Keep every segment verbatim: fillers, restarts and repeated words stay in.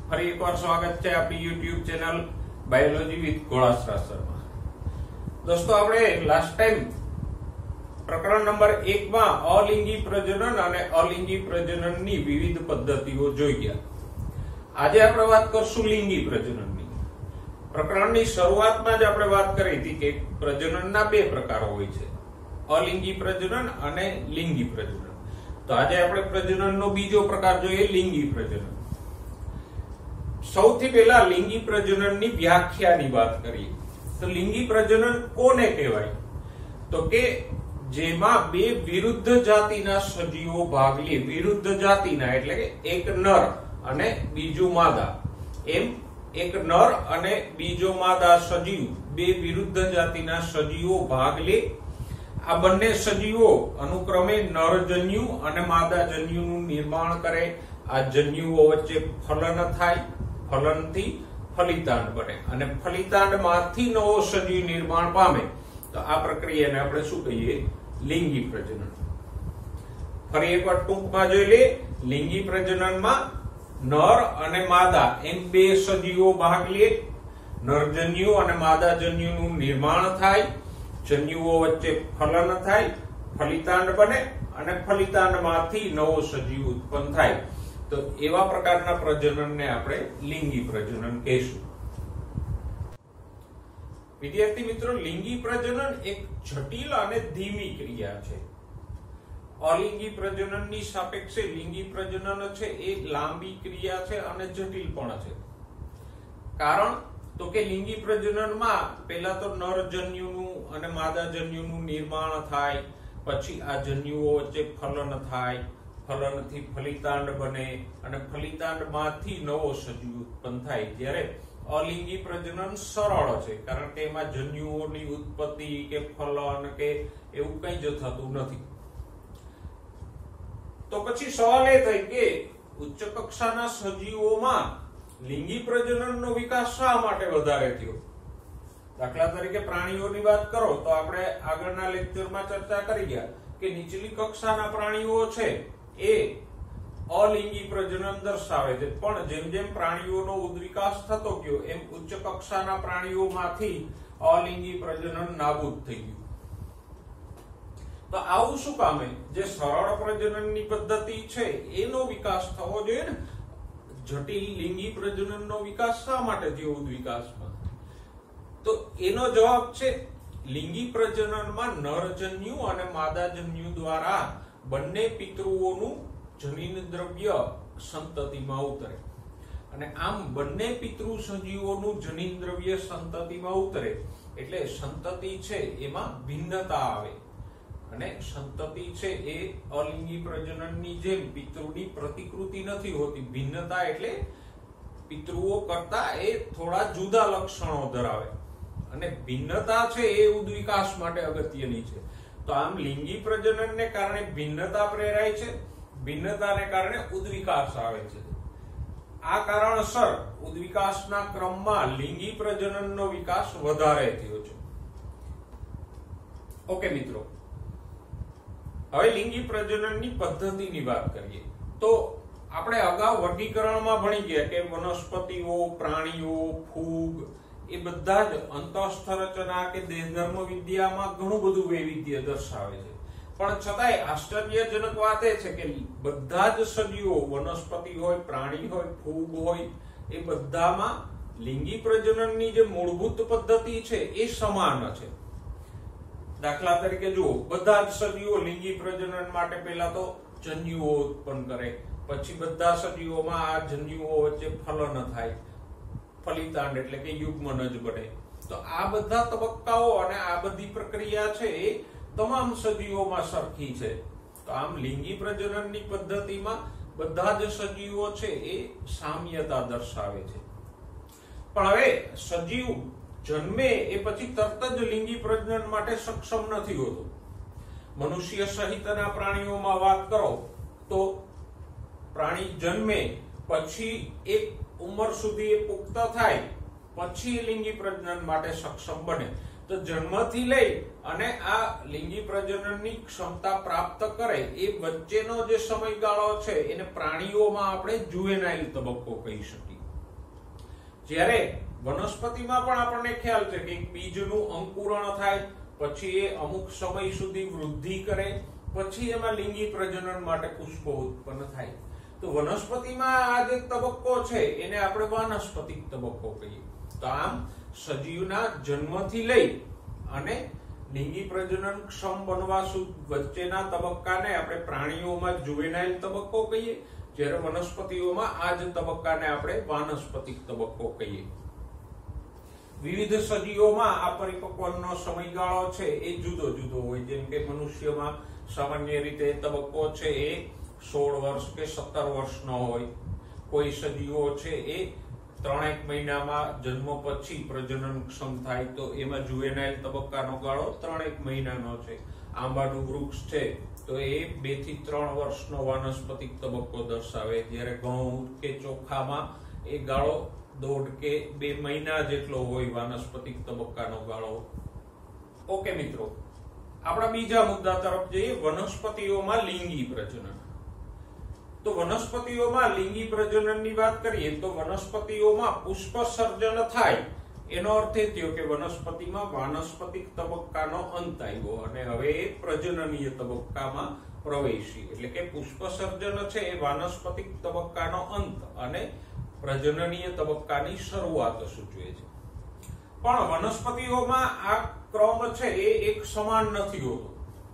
ફરી એકવાર સ્વાગત છે આપણી YouTube channel biology with Golasara Sharma. દોસ્તો, આપણે લાસ્ટ ટાઈમ પ્રકરણ નંબર એક માં અલિંગી પ્રજનન અને અલિંગી પ્રજનનની વિવિધ પદ્ધતિઓ જોઈ ગયા। આજે આપણે વાત કરશું લિંગી પ્રજનનની। પ્રકરણની શરૂઆતમાં જ આપણે વાત કરી હતી કે પ્રજનનના બે પ્રકારો હોય છે, અલિંગી પ્રજનન અને લિંગી પ્રજનન। તો આજે આપણે પ્રજનનનો બીજો પ્રકાર જોઈએ, લિંગી પ્રજનન। સૌથી પહેલા લિંગી પ્રજનનની વ્યાખ્યાની વાત કરીએ તો લિંગી પ્રજનન કોને કહેવાય? તો કે જેમાં બે વિરુદ્ધ જાતિના સજીવો ભાગ લે, વિરુદ્ધ જાતિના એટલે કે એક નર અને બીજું માદા, એમ એક નર અને બીજો માદા સજીવ, બે વિરુદ્ધ જાતિના સજીવો ભાગ લે। આ બંને સજીવો અનુક્રમે નરજન્યુ અને માદાજન્યુનું નિર્માણ કરે। આ જન્યુઓ વચ્ચે ફલન થાય, ફલનથી ફલિતાંડ બને અને ફલિતાંડમાંથી નવો સજીવ નિર્માણ પામે। તો આ પ્રક્રિયાને આપણે શું કહીએ? લિંગી પ્રજનન। ફરી એકવાર ટૂંકમાં જોઈ લે, લિંગી પ્રજનનમાં નર અને માદા એમ બે સજીવો ભાગ લે, નરજન્યુ અને માદાજન્યુનું નિર્માણ થાય, જન્યુઓ વચ્ચે ફલન થાય, ફલિતાંડ બને અને ફલિતાંડમાંથી નવો સજીવ ઉત્પન્ન થાય। તો એવા પ્રકારના પ્રજનનને આપણે લિંગી પ્રજનન કહીશું। વિદ્યાર્થી મિત્રો, લિંગી પ્રજનન એક જટિલ અને ધીમી ક્રિયા છે। અલિંગી પ્રજનનની સાપેક્ષે લિંગી પ્રજનન છે એ લાંબી ક્રિયા છે અને જટિલ પણ છે। કારણ તો કે લિંગી પ્રજનનમાં પહેલા તો નરજન્યુનું અને માદાજન્યુનું નિર્માણ થાય, પછી આ જન્યુઓ વચ્ચે ફલન થાય, ફલનથી ફલિતાંડ બને અને ફલિતાંડમાંથી નવો સજીવ ઉત્પન્ન થાય। જ્યારે અલિંગી પ્રજનન સરળ છે, કારણ કે એમાં જન્યુઓની ઉત્પત્તિ કે ફલન કે એવું કંઈ જ થતું નથી। તો પછી સવાલ એ થાય કે ઉચ્ચ કક્ષાના સજીવોમાં લિંગી પ્રજનનનો વિકાસ શા માટે વધારે થયો? દાખલા તરીકે પ્રાણીઓની વાત કરો તો આપણે આગળના લેક્ચરમાં ચર્ચા કરી ગયા કે નીચલી કક્ષાના પ્રાણીઓ છે એ અલિંગી પ્રજનન દર્શાવે છે, પણ જેમ જેમ પ્રાણીઓનો ઉદ્વિકાસ થતો ગયો એમ ઉચ્ચ કક્ષાના પ્રાણીઓમાંથી અલિંગી પ્રજનન નાબૂદ થઈ ગયું। તો આવું શું કામે? જે સરળ પ્રજનનની પદ્ધતિ છે એનો વિકાસ થવો જોઈએ ને, જટિલ લિંગી પ્રજનનનો વિકાસ શા માટે થયો ઉદ્વિકાસમાં? તો એનો જવાબ છે લિંગી પ્રજનનમાં નરજન્યુ અને માદાજન્યુ દ્વારા બંને પિતૃઓનું જનીન દ્રવ્ય સંતતિમાં ઉતરે અને આમ બંને પિતૃ સજીવોનું જનીન દ્રવ્ય સંતતિમાં ઉતરે એટલે સંતતિ છે એમાં ભિન્નતા આવે અને સંતતિ છે એ અલિંગી પ્રજનનની જેમ પિતૃની પ્રતિકૃતિ નથી હોતી। ભિન્નતા એટલે પિતૃઓ કરતા એ થોડા જુદા લક્ષણો ધરાવે અને ભિન્નતા છે એ ઉદ્વિકાસ માટે અગત્યની છે। તો આમ લિંગી પ્રજનનને કારણે ભિન્નતા પ્રેરાય છે, ભિન્નતાને કારણે ઉદ્વિકાસ આવે છે। આ કારણસર ઉદ્વિકાસના ક્રમમાં લિંગી પ્રજનનનો વિકાસ વધારે થયો છે। ઓકે મિત્રો, હવે લિંગી પ્રજનનની પદ્ધતિની વાત કરીએ તો આપણે અગાઉ વર્ગીકરણમાં ભણી ગયા કે વનસ્પતિઓ, પ્રાણીઓ, ફૂગ એ બધા જ અંતઃસ્થ રચના કે દેહધર્મ વિદ્યામાં ઘણું બધું વૈવિધ્ય દર્શાવે છે, પણ છતાંય આશ્ચર્યજનક વાત એ છે કે બધા જ સજીવો, વનસ્પતિ હોય, પ્રાણી હોય, ફૂગ હોય, એ બધામાં લિંગી પ્રજનનની જે મૂળભૂત પદ્ધતિ છે એ સમાન છે। દાખલા તરીકે જુઓ, બધા જ સજીવો લિંગી પ્રજનન માટે પહેલા તો જન્યુઓ ઉત્પન્ન કરે, પછી બધા સજીવોમાં આ જન્યુઓ વચ્ચે ફલન થાય, ફલિતાંડ એટલે કે યુગ્મનજ બને। તો આ બધા તબક્કાઓ અને આ બધી પ્રક્રિયા છે એ તમામ સજીવોમાં સરખી છે। તો આમ લિંગી પ્રજનનની પદ્ધતિમાં બધા જ સજીવો છે એ સામ્યતા દર્શાવે છે। પણ હવે સજીવ જન્મે એ પછી તરત જ લિંગી પ્રજનન માટે સક્ષમ નથી હોતો। મનુષ્ય સહિતના પ્રાણીઓમાં વાત કરો તો પ્રાણી જન્મે પછી એક ઉંમર સુધી એ પુખ્ત થાય પછી લિંગી પ્રજનન માટે સક્ષમ બને। તો જન્મથી લઈ અને આ લિંગી પ્રજનનની ક્ષમતા પ્રાપ્ત કરે એ વચ્ચેનો જે સમયગાળો છે એને પ્રાણીઓમાં આપણે જુવેનાઇલ તબક્કો કહી શકીએ। જ્યારે વનસ્પતિમાં પણ આપણને ખ્યાલ છે કે બીજનું અંકુરણ થાય, પછી એ અમુક સમય સુધી વૃદ્ધિ કરે, પછી એમાં લિંગી પ્રજનન માટે પુષ્પો ઉત્પન્ન થાય. તો વનસ્પતિમાં આ જે તબક્કો છે એને આપણે વાનસ્પતિક તબક્કો કહીએ. તો આમ સજીવના જન્મથી લઈ અને લિંગી પ્રજનન ક્ષમ બનવા વચ્ચેના તબક્કાને આપણે પ્રાણીઓમાં જુવેનાઇલ તબક્કો કહીએ, જ્યારે વનસ્પતિઓમાં આ જ તબક્કાને આપણે વાનસ્પતિક તબક્કો કહીએ. વિવિધ સજીવોમાં આ પરિપક્વનો સમયગાળો છે એ જુદો જુદો હોય. જેમ કે મનુષ્યમાં સામાન્ય રીતે તબક્કો છે એ સોળ વર્ષ કે સત્તર વર્ષનો હોય. કોઈ સજીવો છે એ ત્રણેક મહિનામાં જન્મ પછી પ્રજનન ક્ષમ થાય, તો એમાં જુવેનાઇલ તબક્કાનો ગાળો ત્રણેક મહિનાનો છે. આંબાનું વૃક્ષ છે તો એ બે થી ત્રણ વર્ષનો વાનસ્પતિક તબક્કો દર્શાવે, જ્યારે ઘઉં કે ચોખામાં એ ગાળો દોઢ કે બે મહિના જેટલો હોય વાનસ્પતિક તબક્કાનો ગાળો. ઓકે મિત્રો, આપણા બીજા મુદ્દા તરફ જઈએ, વનસ્પતિઓમાં લિંગી પ્રજનન. તો વનસ્પતિઓમાં લિંગી પ્રજનનની વાત કરીએ તો વનસ્પતિઓમાં પુષ્પ સર્જન થાય એનો અર્થ એ થયો કે વનસ્પતિમાં વાનસ્પતિક તબક્કાનો અંત આવ્યો અને હવે એ પ્રજનનીય તબક્કામાં પ્રવેશી. એટલે કે પુષ્પ સર્જન છે એ વાનસ્પતિક તબક્કાનો અંત અને પ્રજનનીય તબક્કાની શરૂઆત સૂચવે છે. પણ વનસ્પતિઓમાં આ ક્રમ છે એ એક સમાન નથી હોતો.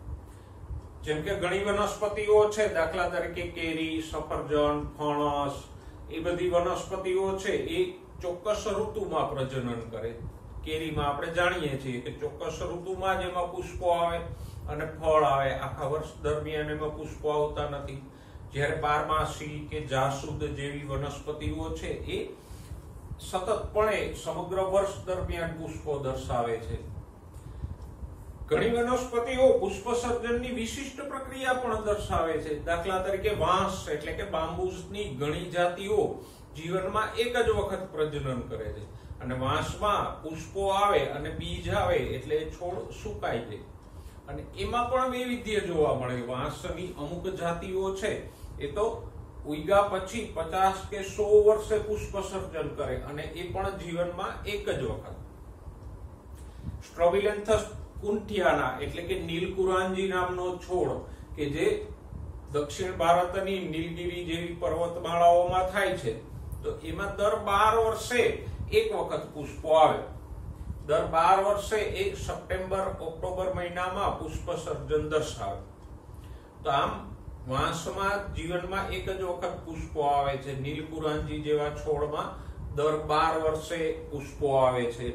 જેમ કે ઘણી વનસ્પતિઓ છે, દાખલા તરીકે કેરી, સફરજન, ફણસ, એ બધી વનસ્પતિઓ છે એ ચોક્કસ ઋતુમાં પ્રજનન કરે. કેરીમાં આપણે જાણીએ છીએ કે ચોક્કસ ઋતુમાં જ એમાં પુષ્પો આવે અને ફળ આવે, આખા વર્ષ દરમિયાન એમાં પુષ્પો આવતા નથી. જ્યારે બારમાસી કે જાસૂદ જેવી વનસ્પતિઓ છે એ સતતપણે સમગ્ર વર્ષ દરમિયાન પુષ્પો દર્શાવે છે. ઘણી વનસ્પતિઓ પુષ્પ સર્જનની વિશિષ્ટ પ્રક્રિયા પણ દર્શાવે છે. દાખલા તરીકે વાંસ એટલે કે બાંબુસની ઘણી જાતિઓ જીવનમાં એક જ વખત પ્રજનન કરે છે અને વાંસમાં પુષ્પો આવે અને બીજ આવે એટલે છોડ સુકાઈ જાય અને એમાં પણ વૈવિધ્ય જોવા મળે. વાંસની અમુક જાતિઓ છે એ તો ઉગ્યા પછી પચાસ કે સો વર્ષે પુષ્પ સર્જન કરે અને એ પણ જીવનમાં એક જ વખત. સ્ટ્રોબિલેન્થસ કુંઠિયાના એટલે કે નીલકુરાંજી નામનો છોડ કે જે દક્ષિણ ભારતની નીલગિરી જેવી પર્વતમાળાઓમાં થાય છે, તો એમાં દર બાર વર્ષે એક વખત પુષ્પો આવે. દર બાર વર્ષે એ સપ્ટેમ્બર ઓક્ટોબર મહિનામાં પુષ્પ સર્જન દર્શાવે. તો આમ વાંસમાં જીવનમાં એક જ વખત પુષ્પો આવે છે. નીલકુરાંજી જેવા છોડમાં દર બાર વર્ષે પુષ્પો આવે છે.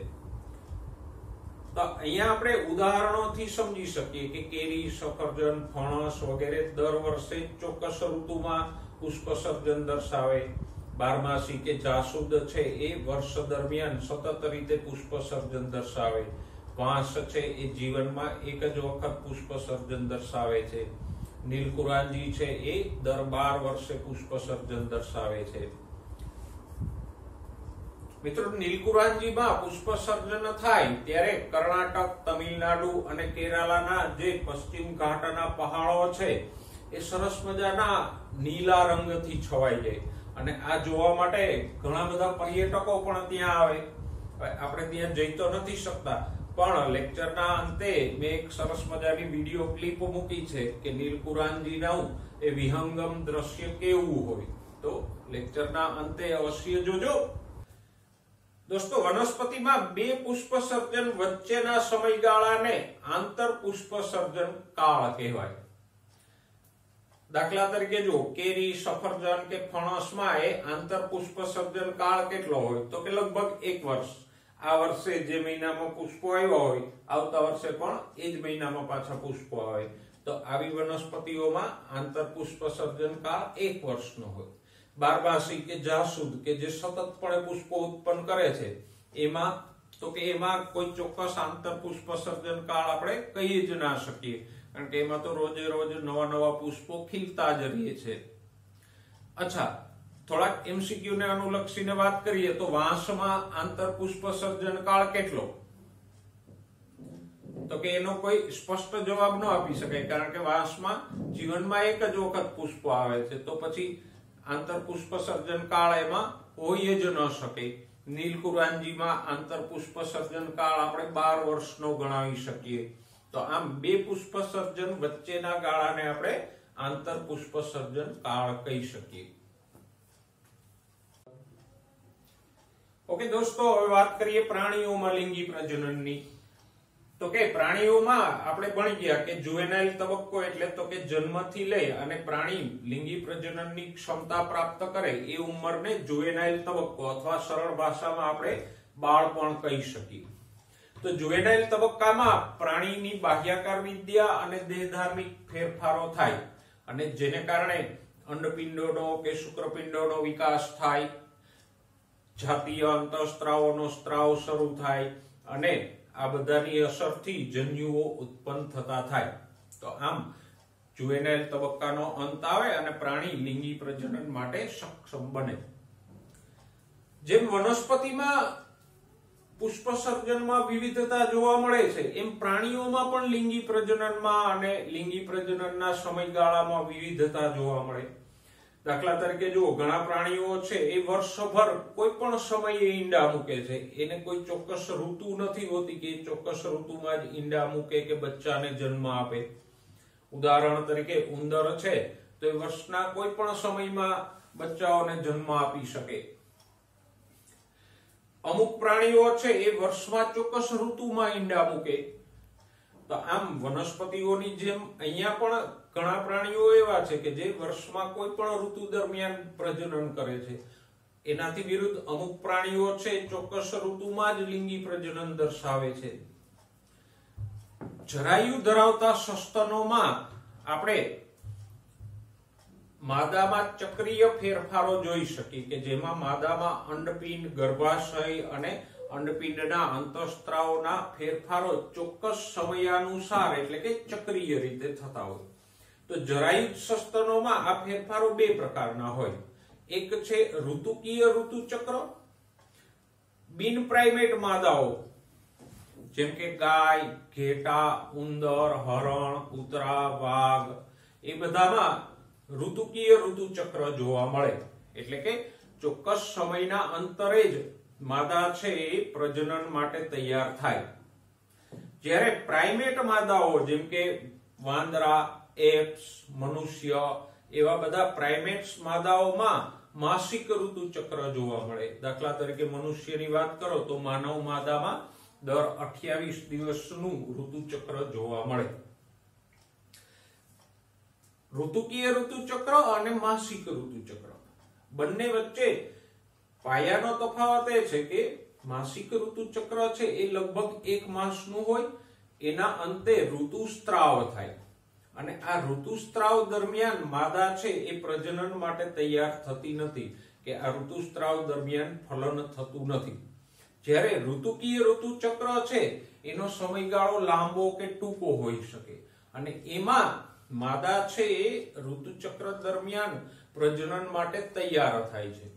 તો અહીંયા આપણે ઉદાહરણોથી સમજી શકીએ કે કેરી, સફરજન, ફણસ વગેરે દર વર્ષે ચોક્કસ ઋતુમાં પુષ્પ સર્જન દર્શાવે. બારમાસી કે જાસૂદ છે એ વર્ષ દરમિયાન સતત રીતે પુષ્પ સર્જન દર્શાવે. વાંસ છે એ જીવનમાં એક જ વખત પુષ્પ સર્જન દર્શાવે છે. નીલકુરાંજી છે એ દર બાર વર્ષે પુષ્પ સર્જન દર્શાવે છે. મિત્રો, નીલકુરાંજીમાં પુષ્પ સર્જન થાય ત્યારે કર્ણાટક, તમિલનાડુ અને કેરાલાના જે પશ્ચિમ ઘાટના પહાડો છે એ સરસ મજાના નીલા રંગથી છવાઈ જાય અને આ જોવા માટે ઘણા બધા પર્યટકો પણ ત્યાં આવે. આપણે ત્યાં જઈ તો નથી શકતા, પણ લેક્ચરના અંતે મેં એક સરસ મજાની વિડીયો ક્લિપ મૂકી છે કે નીલકુરાંજીનું એ વિહંગમ દ્રશ્ય કેવું હોય, તો લેક્ચરના અંતે અવશ્ય જોજો. દોસ્તો, વનસ્પતિમાં બે પુષ્પ સર્જન વચ્ચેના સમયગાળાને આંતર પુષ્પ સર્જન કાળ કહેવાય. દાખલા તરીકે જો કેરી, સફરજન કે ફણસમાં એ આંતર પુષ્પ સર્જન કાળ કેટલો હોય તો કે લગભગ એક વર્ષ. આ વર્ષે જે મહિનામાં પુષ્પો આવ્યા હોય આવતા વર્ષે પણ એ જ મહિનામાં પાછા પુષ્પો આવે. તો આવી વનસ્પતિઓમાં આંતર પુષ્પ સર્જન કાળ એક વર્ષનો હોય. બારમાસી કે જાસૂદ કે જે સતતપણે પુષ્પો ઉત્પન્ન કરે છે એમાં તો કે એમાં કોઈ ચોક્કસ આંતર પુષ્પ સર્જન કાળ આપણે કહી જ ના શકીએ, કારણ કે એમાં તો રોજે રોજ નવા નવા પુષ્પો ખીલતા જ રહે છે. અચ્છા, થોડાક એમસીક્યુ ને અનુલક્ષીને વાત કરીએ તો વાંસમાં આંતર પુષ્પ સર્જન કાળ કેટલો, તો કે એનો કોઈ સ્પષ્ટ જવાબ ન આપી શકાય, કારણ કે વાંસમાં જીવનમાં એક જ વખત પુષ્પો આવે છે. તો પછી આંતર પુષ્પ સર્જન કાળ એમાં હોઈ જ ન શકે. નીલકુરાંજીમાં આંતર પુષ્પ સર્જન કાળ આપણે બાર વર્ષનો ગણાવી શકીએ. તો આમ બે પુષ્પ સર્જન વચ્ચેના ગાળાને આપણે આંતર પુષ્પ સર્જન કાળ કહી શકીએ. ઓકે દોસ્તો, હવે વાત કરીએ પ્રાણીઓમાં લિંગી પ્રજનનની. તો કે પ્રાણીઓમાં આપણે ભણી ગયા કે જુવેનાઇલ તબક્કો એટલે તો કે જન્મથી લઈ અને પ્રાણી લિંગી પ્રજનનની ક્ષમતા પ્રાપ્ત કરે એ ઉંમરને જુવેનાઇલ તબક્કો અથવા સરળ ભાષામાં આપણે બાળપણ કહી શકીએ. તો જુવેનાઇલ તબક્કામાં પ્રાણીની બાહ્યાકાર વિદ્યા અને દેહધાર્મિક ફેરફારો થાય અને જેને કારણે અંડપિંડોનો કે શુક્રપિંડોનો વિકાસ થાય, જાતીય અંતઃસ્ત્રાવોનો સ્ત્રાવ શરૂ થાય અને આ બધાની અસરથી જન્યુઓ ઉત્પન્ન થતા થાય. તો આમ જુવેનાઇલ તબક્કાનો અંત આવે અને પ્રાણી લિંગી પ્રજનન માટે સક્ષમ બને. જેમ વનસ્પતિમાં પુષ્પ સર્જનમાં વિવિધતા જોવા મળે છે એમ પ્રાણીઓમાં પણ લિંગી પ્રજનનમાં અને લિંગી પ્રજનનના સમયગાળામાં વિવિધતા જોવા મળે. દાખલા તરીકે જુઓ, ઘણા પ્રાણીઓ છે એ વર્ષભર કોઈ પણ સમયે ઈંડા મૂકે છે. એને કોઈ ચોક્કસ ઋતુ નથી હોતી કે ચોક્કસ ઋતુમાં જ ઈંડા મૂકે કે બચ્ચાને જન્મ આપે. ઉદાહરણ તરીકે ઉંદર છે તો એ વર્ષના કોઈ પણ સમયમાં બચ્ચાઓને જન્મ આપી શકે. અમુક પ્રાણીઓ છે એ વર્ષમાં ચોક્કસ ઋતુમાં ઈંડા મૂકે. તો આમ વનસ્પતિઓની જેમ અહીંયા પણ ઘણા પ્રાણીઓ એવા છે કે જે વર્ષમાં કોઈ પણ ઋતુ દરમિયાન પ્રજનન કરે છે. એનાથી વિરુદ્ધ અમુક પ્રાણીઓ છે ચોક્કસ ઋતુમાં જ લિંગી પ્રજનન દર્શાવે છે. જરાયુ ધરાવતા સસ્તનોમાં આપણે માદામાં ચક્રીય ફેરફારો જોઈ શકીએ કે જેમાં માદામાં અંડપિંડ, ગર્ભાશય અને અંડપિંડના અંતઃસ્ત્રાવોના ફેરફારો ચોક્કસ સમયાનુસાર એટલે કે ચક્રીય રીતે થતા હોય. તો જરાયુજ સસ્તનોમાં આ ફેરફારો બે પ્રકારના હોય. એક છે ઋતુકીય ઋતુચક્ર. બિન પ્રાઇમેટ માદાઓ જેમ કે ગાય, ઘેટા, ઉંદર, હરણ, કૂતરા, વાઘ એ બધામાં ઋતુકીય ઋતુચક્ર જોવા મળે. એટલે કે ચોક્કસ સમયના અંતરે જ માદા છે એ પ્રજનન માટે તૈયાર થાય. જ્યારે પ્રાઇમેટ માદાઓ જેમ કે વાંદરા, એપ્સ, મનુષ્ય એવા બધા પ્રાઇમેટ્સ માદાઓમાં માસિક ઋતુચક્ર જોવા મળે. દાખલા તરીકે મનુષ્યની વાત કરો તો માનવ માદામાં દર અઠ્યાવીસ દિવસનું ઋતુચક્ર જોવા મળે. ઋતુકીય ઋતુચક્ર અને માસિક ઋતુચક્ર બંને વચ્ચે પાયાનો તફાવત એ છે કે માસિક ઋતુચક્ર છે એ લગભગ એક માસનું હોય. એના અંતે ઋતુસ્ત્રાવ થાય અને આ ઋતુસ્ત્રાવ દરમિયાન માદા છે એ પ્રજનન માટે તૈયાર થતી નથી કે આ ઋતુસ્ત્રાવ દરમિયાન ફલન થતું નથી. જ્યારે ઋતુકીય ઋતુચક્ર છે એનો સમયગાળો લાંબો કે ટૂંકો હોઈ શકે અને એમાં માદા છે એ ઋતુચક્ર દરમિયાન પ્રજનન માટે તૈયાર થાય છે.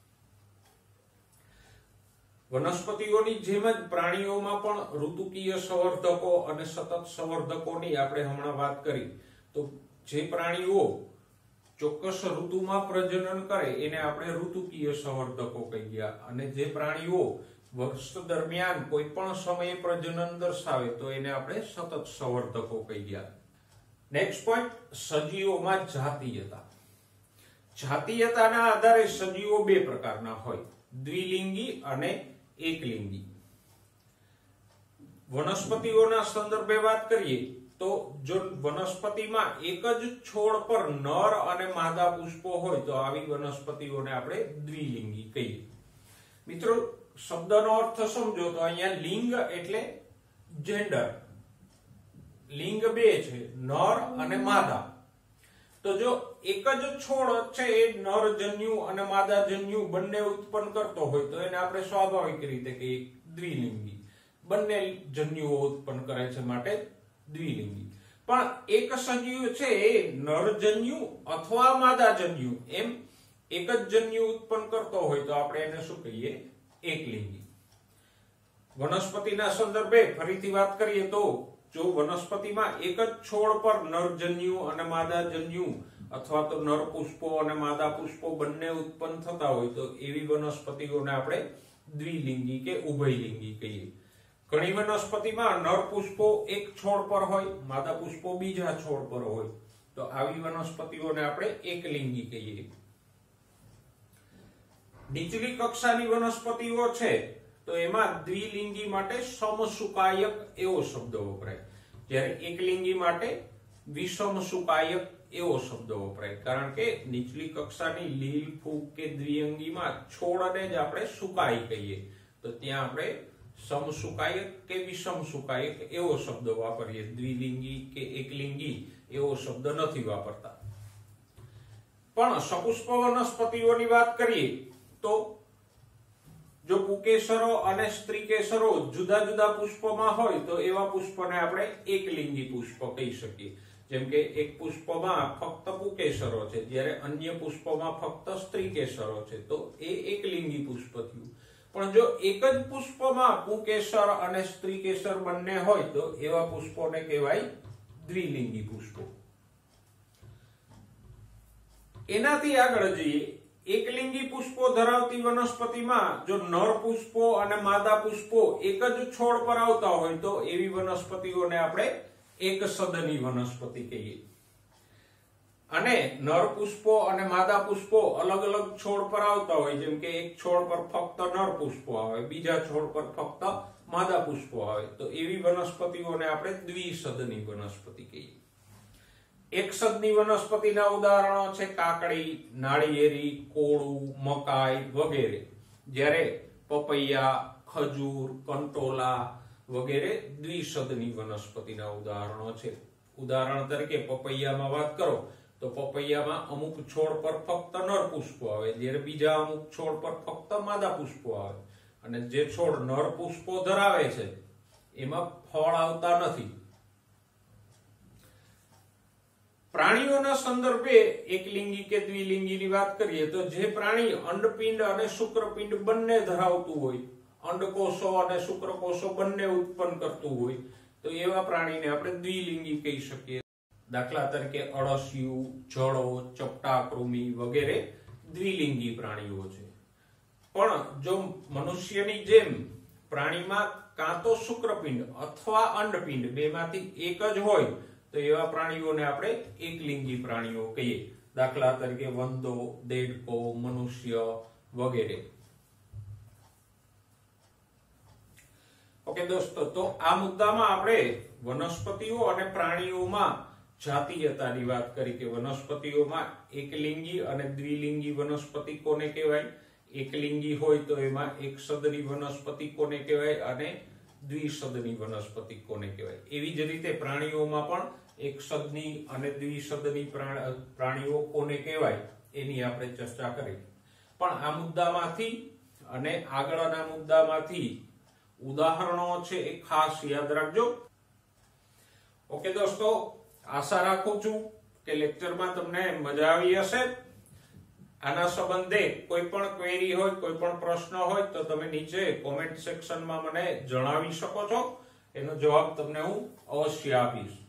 વનસ્પતિઓની જેમ જ પ્રાણીઓમાં પણ ઋતુકીય સંવર્ધકો અને સતત સંવર્ધકોની આપણે હમણાં વાત કરી. તો જે પ્રાણીઓ ચોક્કસ ઋતુમાં પ્રજનન કરે એને આપણે ઋતુકીય સંવર્ધકો કહી ગયા અને જે પ્રાણીઓ વર્ષ દરમિયાન કોઈ પણ સમયે પ્રજનન દર્શાવે તો એને આપણે સતત સંવર્ધકો કહી ગયા. Next point, સજીવોમાં જાતીયતા. જાતીયતાના આધારે સજીવો બે પ્રકારના હોય, દ્વિલિંગી અને એકલિંગી. વનસ્પતિઓના સંદર્ભે વાત કરીએ તો જો વનસ્પતિમાં એક જ છોડ પર નર અને માદા પુષ્પો હોય તો આવી વનસ્પતિઓને આપણે દ્વિલિંગી કહીએ. મિત્રો, શબ્દનો અર્થ સમજો તો અહીંયા લિંગ એટલે જેન્ડર. લિંગ બે છે, નર અને માદા. તો જો એક જ છોડ છે એ નર જન્યુ અને માદા જન્યુ બંને ઉત્પન્ન કરતો હોય તો એને આપણે સ્વાભાવિક રીતે કહીએ દ્વિલિંગી. બંને જન્યુઓ ઉત્પન્ન કરે છે માટે દ્વિલિંગી. પણ એક સજીવ છે એ નર જન્યુ અથવા માદા જન્યુ એમ એક જ જન્યુ ઉત્પન્ન કરતો હોય તો આપણે એને શું કહીએ? એકલિંગી. વનસ્પતિના સંદર્ભે ફરીથી વાત કરીએ તો જો વનસ્પતિમાં એક જ છોડ પર નરજન્યુ અને માદાજન્યુ અથવા તો નર પુષ્પો અને માદા પુષ્પો બંને ઉત્પન્ન થતા હોય તો એવી વનસ્પતિઓને આપણે દ્વિલિંગી કે ઉભયલિંગી કહીએ. ઘણી વનસ્પતિમાં નર પુષ્પો એક છોડ પર હોય, માદા પુષ્પો બીજા છોડ પર હોય, તો આવી વનસ્પતિઓને આપણે એકલિંગી કહીએ. નીચલી કક્ષાની વનસ્પતિઓ છે તો એમાં દ્વિલિંગી માટે સમસુકાયક એવો શબ્દ વપરાય, જ્યારે એકલિંગી માટે વિષમસુકાયક એવો શબ્દ વપરાય. કારણ કે નીચલી કક્ષાની લીલ, ફૂગ કે દ્વિઅંગીમાં છોડને જ આપણે સુકાઈ કહીએ, તો ત્યાં આપણે સમસુકાયક કે વિષમસુકાયક એવો શબ્દ વાપરીએ, દ્વિલિંગી કે એકલિંગી એવો શબ્દ નથી વાપરતા. પણ સપુષ્પ વનસ્પતિઓની વાત કરીએ તો જો પુકેસરો અને સ્ત્રીકેસરો જુદા જુદા પુષ્પમાં હોય તો એવા પુષ્પને આપણે એકલિંગી પુષ્પ કહી શકીએ. જેમ કે એક પુષ્પમાં ફક્ત પુકેસરો છે, જ્યારે અન્ય પુષ્પમાં ફક્ત સ્ત્રીકેસરો છે, તો એ એકલિંગી પુષ્પ થયું. પણ જો એક જ પુષ્પમાં પુકેસર અને સ્ત્રીકેસર બંને હોય તો એવા પુષ્પોને કહેવાય દ્વિલિંગી પુષ્પો. એનાથી આગળ જઈએ, એકલિંગી પુષ્પો ધરાવતી વનસ્પતિમાં જો નર પુષ્પો અને માદા પુષ્પો એક જ છોડ પર આવતા હોય તો એવી વનસ્પતિઓને આપણે એક સદની વનસ્પતિ કહીએ. અને નર પુષ્પો અને માદા પુષ્પો અલગ અલગ છોડ પર આવતા હોય, જેમ કે એક છોડ પર ફક્ત નર પુષ્પો આવે, બીજા છોડ પર ફક્ત માદા પુષ્પો આવે, તો એવી વનસ્પતિઓને આપણે દ્વિસદની વનસ્પતિ કહીએ. એક સદની વનસ્પતિના ઉદાહરણો છે કાકડી, નાળિયેરી, કોળું, મકાઈ વગેરે. જ્યારે પપૈયા, ખજૂર, કંટોલા વગેરે દ્વિસદની વનસ્પતિના ઉદાહરણો છે. ઉદાહરણ તરીકે પપૈયામાં વાત કરો તો પપૈયામાં અમુક છોડ પર ફક્ત નર પુષ્પો આવે, જ્યારે બીજા અમુક છોડ પર ફક્ત માદા પુષ્પો આવે. અને જે છોડ નર પુષ્પો ધરાવે છે એમાં ફળ આવતા નથી. પ્રાણીઓના સંદર્ભે એકલિંગી કે દ્વિલિંગીની વાત કરીએ તો જે પ્રાણી અંડપિંડ અને શુક્રપિંડ બંને ધરાવતું હોય, અંડકોષો અને શુક્રકોષો બંને ઉત્પન્ન કરતું હોય, તો એવા પ્રાણીને આપણે દ્વિલિંગી કહી શકીએ. દાખલા તરીકે અળસિયું, જળો, ચપટાકૃમિ વગેરે દ્વિલિંગી પ્રાણીઓ છે. પણ જો મનુષ્યની જેમ પ્રાણીમાં કાં તો શુક્રપિંડ અથવા અંડપિંડ બેમાંથી એક જ હોય તો એવા પ્રાણીઓને આપણે એકલિંગી પ્રાણીઓ કહીએ. દાખલા તરીકે વંદો, દેડકો, મનુષ્ય વગેરે. ઓકે દોસ્તો, તો આ મુદ્દામાં આપણે વનસ્પતિઓ અને પ્રાણીઓમાં જાતીયતાની વાત કરી કે વનસ્પતિઓમાં એકલિંગી અને દ્વિલિંગી વનસ્પતિ કોને કહેવાય. એકલિંગી હોય તો એમાં એક સદની વનસ્પતિ કોને કહેવાય અને દ્વિસદની વનસ્પતિ કોને કહેવાય. એવી જ રીતે પ્રાણીઓમાં પણ એક સદની અને દ્વિસદની પ્રાણીઓ કોને કહેવાય એની આપણે ચર્ચા કરી. પણ આ મુદ્દામાંથી અને આગળના મુદ્દામાંથી ઉદાહરણો છે એ ખાસ યાદ રાખજો. ઓકે દોસ્તો, આશા રાખું છું કે લેક્ચરમાં તમને મજા આવી હશે. આના સંબંધે કોઈ પણ ક્વેરી હોય, કોઈ પણ પ્રશ્ન હોય તો તમે નીચે કોમેન્ટ સેક્શનમાં મને જણાવી શકો છો. એનો જવાબ તમને હું અવશ્ય આપીશ.